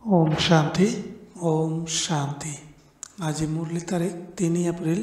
ओम शांति ओम शांति। आज मुरली तारीख 3 एप्रिल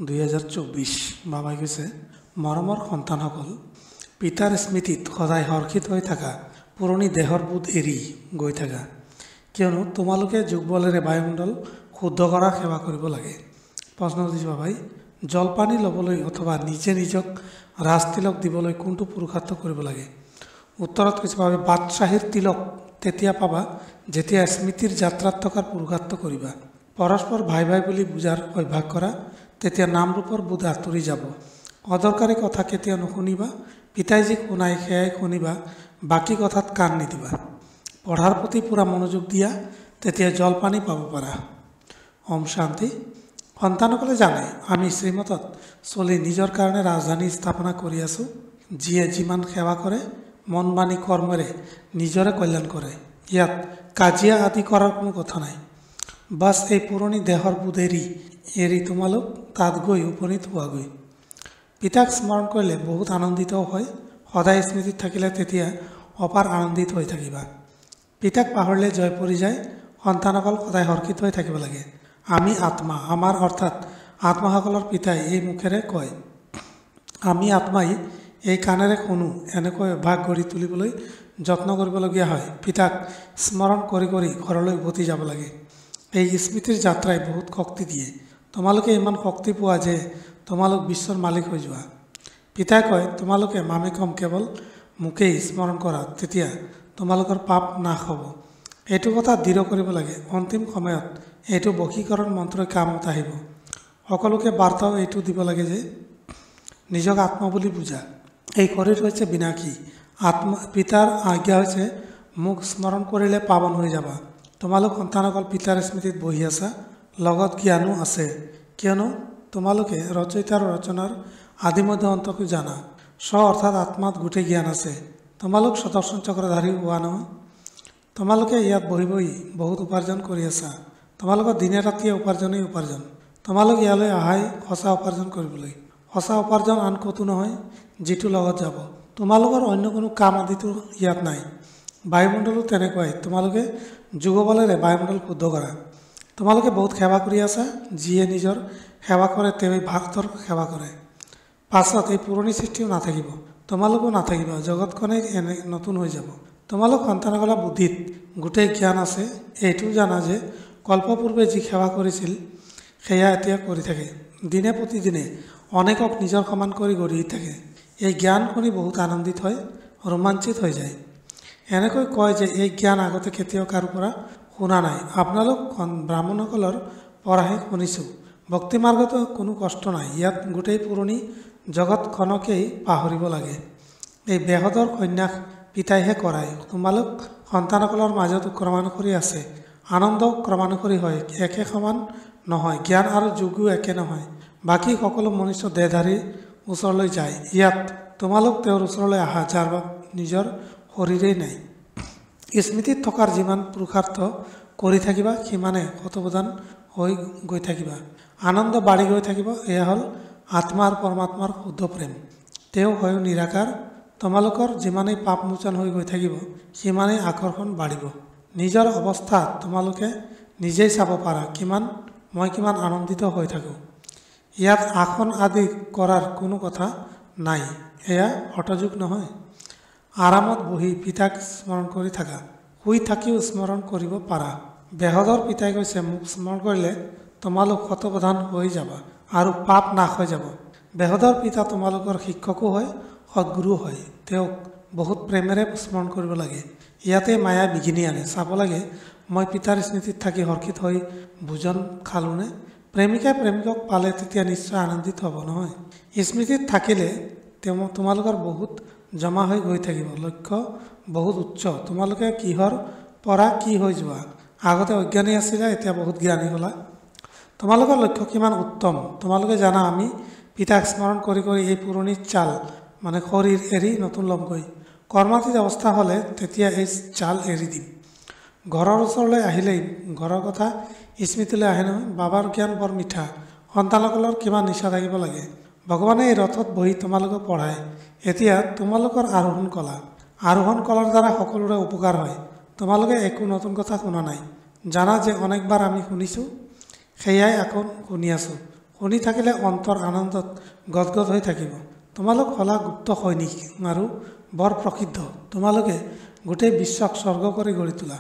2024। बाबाई कैसे मरমৰ সন্তানসকল পিতাৰ স্মৃতিত সদায় হৰ্ষিত হৈ থাকা, পুৰণি দেহৰ বোধ এৰি গৈ থাকা, কিয়নো তোমালোকে যুগবলেৰে বায়ুমণ্ডল শুদ্ধ কৰা সেৱা কৰিব লাগে। প্ৰশ্ন দিছে বাবাই, জলপানী ল'বলৈ অথবা নিজে নিজক ৰাজতিলক দিবলৈ কোনটো পুৰুষাৰ্থ কৰিব লাগে? উত্তৰত কৈছে বাবে বাদশাহীৰ তিলক তেতিয়া পাবা যেতিয়া স্মৃতিৰ যাত্ৰাত থকাৰ পুৰুষাৰ্থ কৰিবা। পৰস্পৰ ভাই ভাই বুলি বুজাৰ অভ্যাস কৰা, তেতিয়া নাম ৰূপৰ বোধ আঁতৰি যাব। অদৰকাৰী কথা কেতিয়া নুশুনিবা, পিতাই যি শুনাই সেয়াই শুনিবা, বাকী কথাত কাণ নিদিবা। পঢ়াৰ প্ৰতি পূৰা মনোযোগ দিয়া, তেতিয়া জলপানী পাব পাৰা। ওম শান্তি। সন্তানসকলে জানে আমি শ্ৰীমতত চলি নিজৰ কাৰণে ৰাজধানী স্থাপনা কৰি আছোঁ। যিয়ে যিমান সেৱা কৰে মন বাণী কৰ্মৰে নিজৰে কল্যাণ কৰে। ইয়াত কাজিয়া আদি কৰাৰ কোনো কথা নাই। বাছ এই পুৰণি দেহৰ বোধ এৰি তোমালোক তাত গৈ উপনীত হোৱাগৈ। পিতাক স্মৰণ কৰিলে বহুত আনন্দিত হয়। সদায় স্মৃতিত থাকিলে তেতিয়া অপাৰ আনন্দিত হৈ থাকিবা। পিতাক পাহৰিলে জয় পৰি যায়। সন্তানসকল সদায় হৰ্ষিত হৈ থাকিব লাগে। আমি আত্মা, আমাৰ অৰ্থাৎ আত্মাসকলৰ পিতাই এই মুখেৰে কয়। আমি আত্মাই এই কাণেৰে শুনো। এনেকৈ অভ্যাস গঢ়ি তুলিবলৈ যত্ন কৰিবলগীয়া হয়। পিতাক স্মৰণ কৰি কৰি ঘৰলৈ উভতি যাব লাগে। এই স্মৃতিৰ যাত্ৰাই বহুত শক্তি দিয়ে। তোমালোকে ইমান শক্তি পোৱা যে তোমালোক বিশ্বৰ মালিক হৈ যোৱা। পিতাই কয়, তোমালোকে মামে কম কেৱল মোকেই স্মৰণ কৰা, তেতিয়া তোমালোকৰ পাপ নাশ হ'ব। এইটো কথা দৃঢ় কৰিব লাগে। অন্তিম সময়ত এইটো বশীকৰণ মন্ত্ৰই কামত আহিব। সকলোকে বাৰ্তাও এইটো দিব লাগে যে নিজক আত্মা বুলি বুজা। এই শৰীৰ হৈছে বিনাশী। পিতাৰ আজ্ঞা হৈছে মোক স্মৰণ কৰিলে পাৱন হৈ যাবা। তোমালোক সন্তানসকল পিতাৰ স্মৃতিত বহি আছা, লগত জ্ঞানো আছে, কিয়নো তোমালোকে ৰচয়িতা আৰু ৰচনাৰ আদিমধ্য অন্তকো জানা। অৰ্থাৎ আত্মাত গোটেই জ্ঞান আছে। তোমালোক সুদৰ্শন চক্ৰধাৰী হোৱা নহয়। তোমালোকে ইয়াত বহি বহি বহুত উপাৰ্জন কৰি আছা। তোমালোকৰ দিনে ৰাতিয়ে উপাৰ্জনেই উপাৰ্জন। তোমালোক ইয়ালৈ আহাই সঁচা উপাৰ্জন কৰিবলৈ। সঁচা উপাৰ্জন আন ক'তো নহয়, যিটো লগত যাব। তোমালোকৰ অন্য কোনো কাম আদিতো ইয়াত নাই। বায়ুমণ্ডলো তেনেকুৱাই। তোমালোকে যুগবলেৰে বায়ুমণ্ডল শুদ্ধ কৰা। তোমালোকে বহুত সেৱা কৰি আছা। যিয়ে নিজৰ সেৱা কৰে তেওঁই ভাৰতৰ সেৱা কৰে। পাছত এই পুৰণি সৃষ্টিও নাথাকিব, তোমালোকো নাথাকিবা। জগতখনেই এনে নতুন হৈ যাব। তোমালোক সন্তানসকলৰ বুদ্ধিত গোটেই জ্ঞান আছে। এইটোও জানা যে কল্পপূৰ্বে যি সেৱা কৰিছিল সেয়া এতিয়া কৰি থাকে। দিনে প্ৰতিদিনে অনেকক নিজৰ সমান কৰি গঢ়ি থাকে। এই জ্ঞান শুনি বহুত আনন্দিত হয়, ৰোমাঞ্চিত হৈ যায়। এনেকৈ কয় যে এই জ্ঞান আগতে কেতিয়াও কাৰো পৰা শুনা নাই। আপোনালোক ব্ৰাহ্মণসকলৰ পৰাহে শুনিছোঁ। ভক্তি মাৰ্গতো কোনো কষ্ট নাই। ইয়াত গোটেই পুৰণি জগতখনকেই পাহৰিব লাগে। এই বেহদৰ সন্যাস পিতাইহে কৰায়। তোমালোক সন্তানসকলৰ মাজতো ক্ৰমানুসৰি আছে। আনন্দ ক্ৰমানুসৰি হয়, একে সমান নহয়। জ্ঞান আৰু যোগো একে নহয়। বাকী সকলো মনুষ্য দেহধাৰীৰ ওচৰলৈ যায়। ইয়াত তোমালোক তেওঁৰ ওচৰলৈ আহা, যাৰ নিজৰ শৰীৰেই নাই। স্মৃতিত থকাৰ যিমান পুৰুষাৰ্থ কৰি থাকিবা, সিমানে শতপ্ৰধান হৈ গৈ থাকিবা। আনন্দ বাঢ়ি গৈ থাকিব। এয়া হ'ল আত্মা আৰু পৰমাত্মাৰ শুদ্ধ প্ৰেম। তেওঁ হয় নিৰাকাৰ। তোমালোকৰ যিমানেই পাপ মোচন হৈ গৈ থাকিব, সিমানেই আকৰ্ষণ বাঢ়িব। নিজৰ অৱস্থা তোমালোকে নিজেই চাব পাৰা, মই কিমান আনন্দিত হৈ থাকোঁ। ইয়াত আসন আদি কৰাৰ কোনো কথা নাই। এয়া হঠযোগ নহয়। আৰামত বহি পিতাক স্মৰণ কৰি থাকা। শুই থাকিও স্মৰণ কৰিব পাৰা। বেহদৰ পিতাই কৈছে, মোক স্মৰণ কৰিলে তোমালোক শতপ্ৰধান হৈ যাবা আৰু পাপ নাশ হৈ যাব। বেহদৰ পিতা তোমালোকৰ শিক্ষকো হয়, সদ্গুৰু হয়। তেওঁক বহুত প্ৰেমেৰে স্মৰণ কৰিব লাগে। ইয়াতে মায়া বিঘিনি আনে। চাব লাগে মই পিতাৰ স্মৃতিত থাকি হৰ্ষিত হৈ ভোজন খালোনে? প্ৰেমিকাই প্ৰেমিকক পালে তেতিয়া নিশ্চয় আনন্দিত হ'ব নহয়। স্মৃতিত থাকিলে তোমালোকৰ বহুত জমা হৈ গৈ থাকিব। লক্ষ্য বহুত উচ্চ। তোমালোকে কিহৰ পৰা কি হৈ যোৱা। আগতে অজ্ঞানী আছিলা, এতিয়া বহুত জ্ঞানী হ'লা। তোমালোকৰ লক্ষ্য কিমান উত্তম। তোমালোকে জানা আমি পিতাক স্মৰণ কৰি কৰি এই পুৰণি চাল মানে শৰীৰ এৰি নতুন ল'মগৈ। কৰ্মাতীত অৱস্থা হ'লে তেতিয়া এই চাল এৰি দিম। ঘৰৰ ওচৰলৈ আহিলেই ঘৰৰ কথা স্মৃতিলৈ আহে নহয়। বাবাৰ জ্ঞান বৰ মিঠা। সন্তানসকলৰ কিমান নিচা থাকিব লাগে। ভগৱানে এই ৰথত বহি তোমালোকক পঢ়ায়। এতিয়া তোমালোকৰ আৰোহণ কলা। আৰোহণ কলাৰ দ্বাৰা সকলোৰে উপকাৰ হয়। তোমালোকে একো নতুন কথা শুনা নাই, জানা যে অনেকবাৰ আমি শুনিছোঁ, সেয়াই আকৌ শুনি আছোঁ। শুনি থাকিলে অন্তৰ আনন্দত গদগদ হৈ থাকিব। তোমালোক হলা গুপ্ত সৈনিক আৰু বৰ প্ৰসিদ্ধ। তোমালোকে গোটেই বিশ্বক স্বৰ্গ কৰি গঢ়ি তোলা।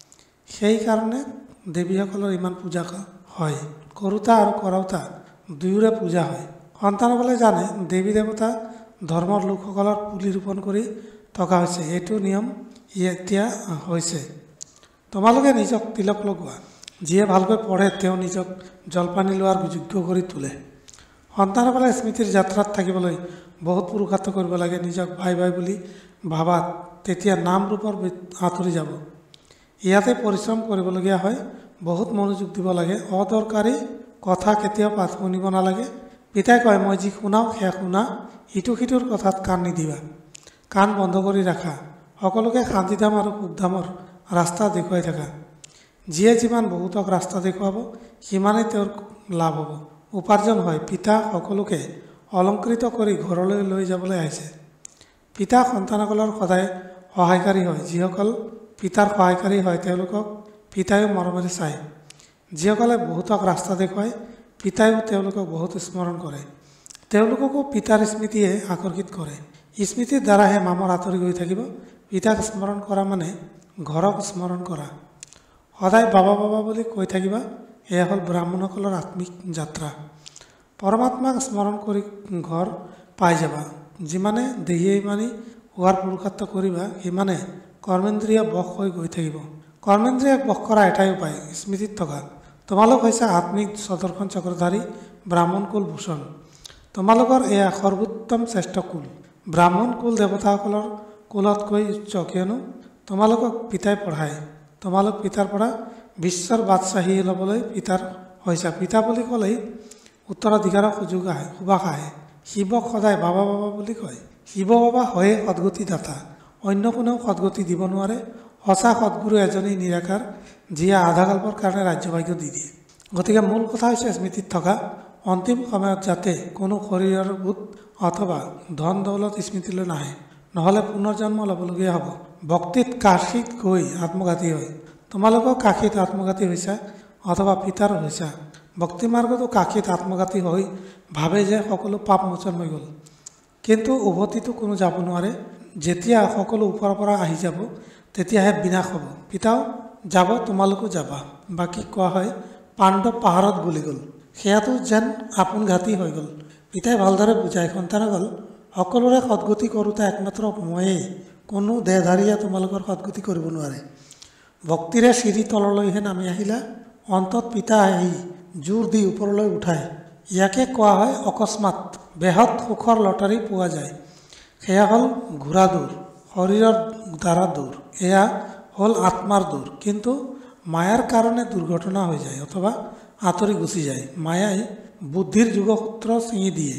সেইকাৰণে দেৱীসকলৰ ইমান পূজা হয়। কৰোঁতা আৰু কৰাওঁতা দুয়োৰে পূজা হয়। সন্তানসকলে জানে দেৱী দেৱতা ধৰ্মৰ লোকসকলৰ পুলি ৰোপণ কৰি থকা হৈছে। এইটো নিয়ম এতিয়া হৈছে। তোমালোকে নিজক তিলক লগোৱা। যিয়ে ভালকৈ পঢ়ে তেওঁ নিজক জলপানী লোৱাৰ যোগ্য কৰি তোলে। সন্তানসকলে স্মৃতিৰ যাত্ৰাত থাকিবলৈ বহুত পুৰুষাৰ্থ কৰিব লাগে। নিজক ভাই ভাই বুলি ভাবাত তেতিয়া নাম ৰূপৰ আঁতৰি যাব। ইয়াতে পৰিশ্ৰম কৰিবলগীয়া হয়, বহুত মনোযোগ দিব লাগে। অদৰকাৰী কথা কেতিয়াও শুনিব নালাগে। পিতাই কয় মই যি শুনাওঁ সেয়া শুনা, ইটো সিটোৰ কথাত কাণ নিদিবা, কাণ বন্ধ কৰি ৰাখা। সকলোকে শান্তিধাম আৰু সুখধামৰ ৰাস্তা দেখুৱাই থাকা। যিয়ে যিমান বহুতক ৰাস্তা দেখুৱাব সিমানেই তেওঁৰ লাভ হ'ব, উপাৰ্জন হয়। পিতা সকলোকে অলংকৃত কৰি ঘৰলৈ লৈ যাবলৈ আহিছে। পিতা সন্তানসকলৰ সদায় সহায়কাৰী হয়। যিসকল পিতাৰ সহায়কাৰী হয় তেওঁলোকক পিতায়ো মৰমেৰে চায়। যিসকলে বহুতক ৰাস্তা দেখুৱায় পিতায়ো তেওঁলোকক বহুত স্মৰণ কৰে। তেওঁলোককো পিতাৰ স্মৃতিয়ে আকৰ্ষিত কৰে। স্মৃতিৰ দ্বাৰাহে মামৰ আঁতৰি গৈ থাকিব। পিতাক স্মৰণ কৰা মানে ঘৰক স্মৰণ কৰা। সদায় বাবা বাবা বুলি কৈ থাকিবা। এয়া হ'ল ব্ৰাহ্মণসকলৰ আত্মিক যাত্ৰা। পৰমাত্মাক স্মৰণ কৰি ঘৰ পাই যাবা। যিমানে দেহিয়ে মানি হোৱাৰ পুৰুষাৰ্থ কৰিবা সিমানে কৰ্মেন্দ্ৰিয় বশ হৈ গৈ থাকিব। কৰ্মেন্দ্ৰিয়ক বশ কৰা এটাই উপায়, স্মৃতিত থকা। তোমালোক হৈছে আত্মিক সদৰ্শন চক্ৰধাৰী ব্ৰাহ্মণ কুল ভূষণ। তোমালোকৰ এয়া সৰ্বোত্তম শ্ৰেষ্ঠ কুল। ব্ৰাহ্মণ কুল দেৱতাসকলৰ কুলতকৈ উচ্চ, কিয়নো তোমালোকক পিতাই পঢ়ায়। তোমালোক পিতাৰ পৰা বিশ্বৰ বাদশ্বাহী ল'বলৈ পিতাৰ হৈছা। পিতা বুলি ক'লেই উত্তৰাধিকাৰৰ সুবাস আহে। শিৱক সদায় বাবা বাবা বুলি কয়। শিৱ বাবা হয়ে সদগতি দাতা, অন্য কোনেও সদগতি দিব নোৱাৰে। সঁচা সদগুৰু এজনেই নিৰাকাৰ, যিয়ে আধাকল্পৰ কাৰণে ৰাজ্যভাগ্য দি দিয়ে। গতিকে মূল কথা হৈছে স্মৃতিত থকা। অন্তিম সময়ত যাতে কোনো শৰীৰৰ ভূত অথবা ধন দৌলত স্মৃতিলৈ নাহে, নহ'লে পুনৰ্জন্ম ল'বলগীয়া হ'ব। ভক্তিত কাশীত গৈ আত্মঘাতী হয়। তোমালোকক কাশীত আত্মঘাতী হৈছা অথবা পিতাৰ হৈছা। ভক্তি মাৰ্গতো কাশীত আত্মঘাতী হৈ ভাবে যে সকলো পাপ মোচন হৈ গ'ল, কিন্তু উভতিতো কোনো যাব নোৱাৰে। যেতিয়া সকলো ওপৰৰ পৰা আহি যাব তেতিয়াহে বিনাশ হ'ব। পিতাও যাব, তোমালোকো যাবা। বাকী কোৱা হয় পাণ্ডৱ পাহাৰত গলি গ'ল, সেয়াটো যেন আপোন ঘাতী হৈ গ'ল। পিতাই ভালদৰে বুজায়, সন্তানসকল সকলোৰে সদগতি কৰোঁতে একমাত্ৰ ময়েই, কোনো দেহধাৰীয়ে তোমালোকৰ সদগতি কৰিব নোৱাৰে। ভক্তিৰে চিৰি তললৈহে নামি আহিলা, অন্তত পিতা আহি জোৰ দি ওপৰলৈ উঠায়। ইয়াকে কোৱা হয় অকস্মাত বেহত সুখৰ লটাৰী পোৱা যায়। সেয়া হ'ল ঘোঁৰা দৌৰ, শৰীৰৰ দ্বাৰা দৌৰ। এয়া হ'ল আত্মাৰ দৌৰ। কিন্তু মায়াৰ কাৰণে দুৰ্ঘটনা হৈ যায় অথবা আঁতৰি গুচি যায়। মায়াই বুদ্ধিৰ যোগসূত্ৰ ছিঙি দিয়ে।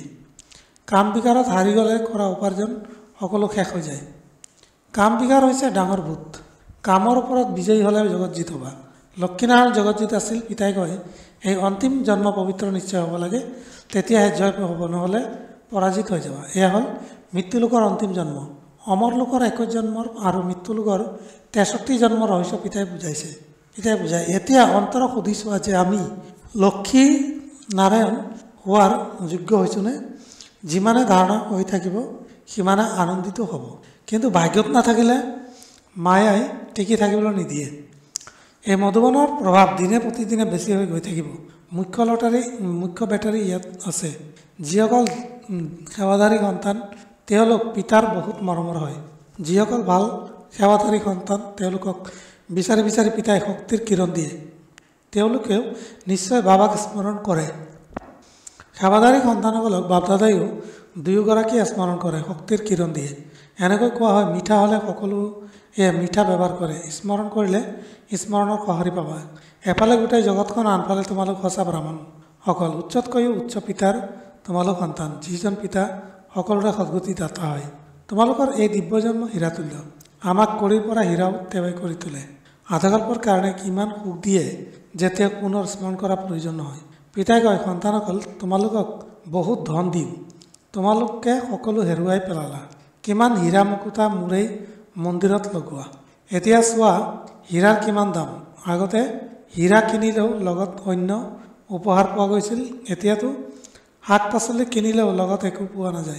কাম বিকাৰত হাৰি গ'লে কৰা উপাৰ্জন সকলো শেষ হৈ যায়। কাম বিকাৰ হৈছে ডাঙৰ ভূত। কামৰ ওপৰত বিজয়ী হ'লে জগতজিত হ'বা। লক্ষ্মীনাৰায়ণ জগতজিত আছিল। পিতাই কয় এই অন্তিম জন্ম পবিত্ৰ নিশ্চয় হ'ব লাগে, তেতিয়াহে জয় হ'ব, নহ'লে পৰাজিত হৈ যাবা। এয়া হ'ল মৃত্যুলোকৰ অন্তিম জন্ম। অমৰ লোকৰ 21 জন্মৰ আৰু মৃত্যুলোকৰ 63 জন্মৰ ৰহস্য পিতাই বুজাইছে। পিতাই বুজায় এতিয়া অন্তৰক সুধি চোৱা যে আমি লক্ষ্মী নাৰায়ণ হোৱাৰ যোগ্য হৈছোঁনে? যিমানে ধাৰণা হৈ থাকিব সিমানে আনন্দিত হ'ব, কিন্তু ভাগ্যত নাথাকিলে মায়াই টিকি থাকিবলৈ নিদিয়ে। এই মধুবনৰ প্ৰভাৱ দিনে প্ৰতিদিনে বেছি হৈ গৈ থাকিব। মুখ্য বেটাৰী ইয়াত আছে। যিসকল সেৱাধাৰী সন্তান তেওঁলোক পিতাৰ বহুত মৰমৰ হয়। যিসকল ভাল সেৱাধাৰী সন্তান তেওঁলোকক বিচাৰি বিচাৰি পিতাই শক্তিৰ কিৰণ দিয়ে। তেওঁলোকেও নিশ্চয় বাবাক স্মৰণ কৰে। সেৱাধাৰী সন্তানসকলক বাপদাদায়ো দুয়োগৰাকীয়ে স্মৰণ কৰে, শক্তিৰ কিৰণ দিয়ে। এনেকৈ কোৱা হয় মিঠা হ'লে সকলোৱে মিঠা ব্যৱহাৰ কৰে। স্মৰণ কৰিলে স্মৰণৰ সঁহাৰি পাবা। এফালে গোটেই জগতখন, আনফালে তোমালোক সঁচা ব্ৰাহ্মণসকল। উচ্চতকৈও উচ্চ পিতাৰ তোমালোক সন্তান, যিজন পিতা সকলোৰে সদগতি দাতা হয়। তোমালোকৰ এই দিব্যজন্ম হীৰাতুল্য। আমাক কলিৰ পৰা হীৰাও তেওঁৱে কৰি তোলে। আধাকল্পৰ কাৰণে কিমান সুখ দিয়ে যে তেওঁক পুনৰ স্মৰণ কৰা প্ৰয়োজন নহয়। পিতাই কয় সন্তানসকল তোমালোকক বহুত ধন দিওঁ, তোমালোকে সকলো হেৰুৱাই পেলালা। কিমান হীৰা মুকুতা মোৰেই মন্দিৰত লগোৱা। এতিয়া চোৱা হীৰাৰ কিমান দাম। আগতে হীৰা কিনিলেও লগত অন্য উপহাৰ পোৱা গৈছিল, এতিয়াতো শাক পাচলি কিনিলেও লগত একো পোৱা নাযায়।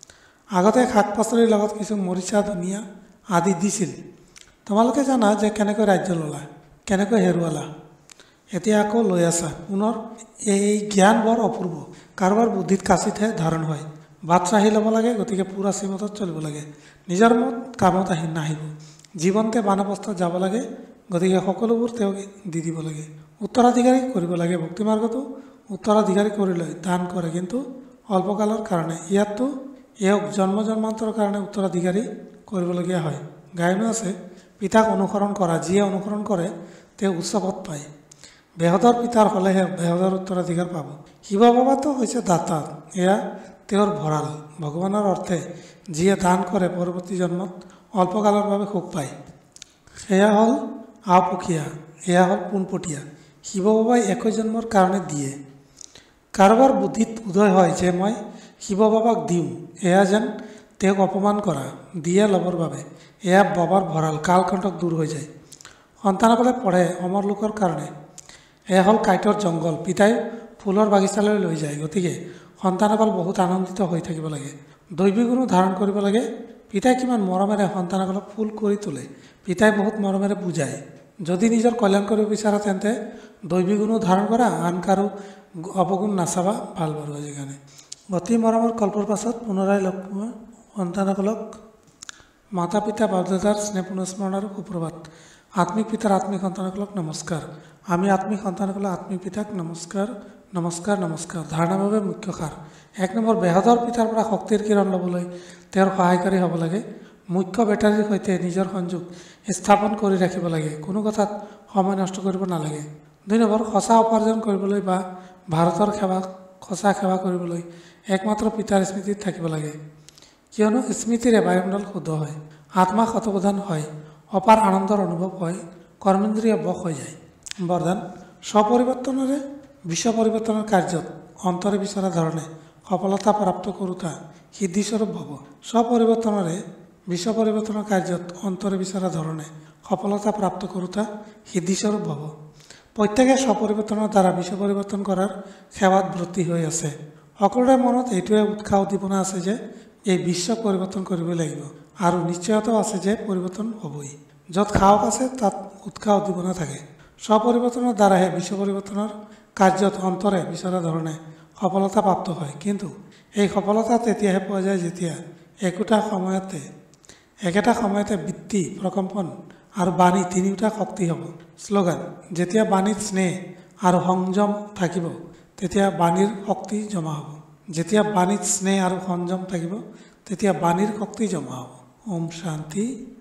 আগতে শাক পাচলিৰ লগত কিছু মৰিচা ধনিয়া আদি দিছিল। তোমালোকে জানা যে কেনেকৈ ৰাজ্য ল'লা, কেনেকৈ হেৰুৱালা, এতিয়া আকৌ লৈ আছা পুনৰ। এই জ্ঞান বৰ অপূৰ্ব, কাৰোবাৰ বুদ্ধিত কাচিতহে ধাৰণ হয়। বাট চাহি ল'ব লাগে, গতিকে পূৰা শ্ৰীমতত চলিব লাগে, নিজৰ মত কামত নাহিব। জীৱনতে বানপ্ৰস্থত যাব লাগে, গতিকে সকলোবোৰ তেওঁক দি দিব লাগে। উত্তৰাধিকাৰী কৰিব লাগে, ভক্তিমাৰ্গতো উত্তৰাধিকাৰী কৰি লয়, দান কৰে, কিন্তু অল্পকালৰ কাৰণে। ইয়াততো এওক জন্ম জন্মান্তৰ কাৰণে উত্তৰাধিকাৰী কৰিবলগীয়া হয়। গায়নো আছে, পিতাক অনুসৰণ কৰা, যিয়ে অনুসৰণ কৰে তেওঁ উচ্চ পদ পায়। বেহদৰ পিতাৰ হ'লেহে বেহদৰ উত্তৰাধিকাৰ পাব। শিৱ বাবাতো হৈছে দাতা, এয়া তেওঁৰ ভঁৰাল। ভগৱানৰ অৰ্থে যিয়ে দান কৰে পৰৱৰ্তী জন্মত অল্পকালৰ বাবে সুখ পায়। সেয়া হ'ল আওপকীয়া, এয়া হ'ল পোনপটীয়া। শিৱ বাবাই 21 জন্মৰ কাৰণে দিয়ে। কাৰোবাৰ বুদ্ধিত উদয় হয় যে মই শিৱ বাবাক দিওঁ, এয়া যেন তেওঁক অপমান কৰা, দিয়ে ল'বৰ বাবে। এয়া বাবাৰ ভঁৰাল, কালকণ্টক দূৰ হৈ যায়। সন্তানসকলে পঢ়ে অমৰ লোকৰ কাৰণে, এয়া হ'ল কাঁইটৰ জংঘল। পিতাই ফুলৰ বাগিচালৈ লৈ যায়, গতিকে সন্তানসকল বহুত আনন্দিত হৈ থাকিব লাগে। দৈৱী গুণো ধাৰণ কৰিব লাগে। পিতাই কিমান মৰমেৰে সন্তানসকলক ফুল কৰি তোলে, পিতাই বহুত মৰমেৰে বুজায়। যদি নিজৰ কল্যাণ কৰিব বিচাৰা তেন্তে দৈৱী গুণো ধাৰণ কৰা, আন কাৰো অৱগুণ নাচাবা, ভাল বাৰু আজিৰ কাৰণে। অতি মৰমৰ কল্পৰ পাছত পুনৰাই লগ পোৱা সন্তানসকলক মাতা পিতা বাপদাদাৰ স্নেহ পুনঃস্মৰণ আৰু সুপ্ৰভাত। আত্মিক পিতাৰ আত্মিক সন্তানসকলক নমস্কাৰ। আমি আত্মিক সন্তানসকলক আত্মিক পিতাক নমস্কাৰ নমস্কাৰ নমস্কাৰ। ধাৰণাৰ বাবে মুখ্য সাৰ। 1 নম্বৰ, বেহদৰ পিতাৰ পৰা শক্তিৰ কিৰণ ল'বলৈ তেওঁৰ সহায়কাৰী হ'ব লাগে। মুখ্য বেটাৰীৰ সৈতে নিজৰ সংযোগ স্থাপন কৰি ৰাখিব লাগে, কোনো কথাত সময় নষ্ট কৰিব নালাগে। 2 নম্বৰ, সঁচা উপাৰ্জন কৰিবলৈ বা ভাৰতৰ সঁচা সেৱা কৰিবলৈ একমাত্ৰ পিতাৰ স্মৃতিত থাকিব লাগে, কিয়নো স্মৃতিৰে বায়ুমণ্ডল শুদ্ধ হয়, আত্মা শতপ্ৰধান হয়, অপাৰ আনন্দৰ অনুভৱ হয়, কৰ্মেন্দ্ৰিয় বশ হৈ যায়। বৰদান, স্বপৰিৱৰ্তনেৰে বিশ্ব পৰিৱৰ্তনৰ কাৰ্যত অন্তৰে বিচৰা ধৰণে সফলতা প্ৰাপ্ত কৰোঁতা সিদ্ধিস্বৰূপ ভৱ। স্বপৰিৱৰ্তনেৰে বিশ্ব পৰিৱৰ্তনৰ কাৰ্যত অন্তৰে বিচৰা ধৰণে সফলতা প্ৰাপ্ত কৰোঁতা সিদ্ধিস্বৰূপ ভৱ। প্ৰত্যেকে স্বপৰিৱৰ্তনৰ দ্বাৰা বিশ্ব পৰিৱৰ্তন কৰাৰ সেৱাত ব্ৰতী হৈ আছে। সকলোৰে মনত এইটোৱে উৎসাহ উদ্দীপনা আছে যে এই বিশ্বক পৰিৱৰ্তন কৰিবই লাগিব, আৰু নিশ্চয়তাও আছে যে পৰিৱৰ্তন হ'বই। য'ত সাহস আছে তাত উৎসাহ উদ্দীপনা থাকে। স্বপৰিৱৰ্তনৰ দ্বাৰাহে বিশ্ব পৰিৱৰ্তনৰ কাৰ্যত অন্তৰে বিচৰা ধৰণে সফলতা প্ৰাপ্ত হয়, কিন্তু এই সফলতা তেতিয়াহে পোৱা যায় যেতিয়া একেটা সময়তে বৃত্তি, প্ৰকম্পন আৰু বাণী তিনিওটা শক্তি হ'ব। শ্লোগান, যেতিয়া বাণীত স্নেহ আৰু সংযম থাকিব তেতিয়া বাণীৰ শক্তি জমা হ'ব। যেতিয়া বাণীত স্নেহ আৰু সংযম থাকিব তেতিয়া বাণীৰ শক্তি জমা হ'ব। ওম শান্তি।